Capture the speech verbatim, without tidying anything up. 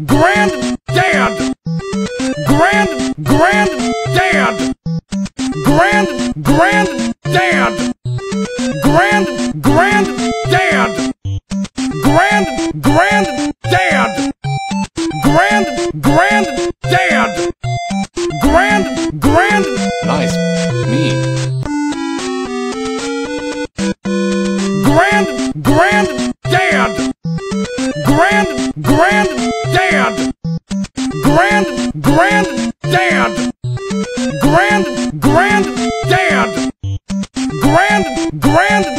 grand, dad, grand, grand, dad, grand, grand, dad, grand, grand, dad, grand, grand, dad, grand, grand, dad, grand, grand. Nice. Me. Grand, grand, dad, grand, grand, dad, grand, grand, dad, grand, grand, dad, grand, grand.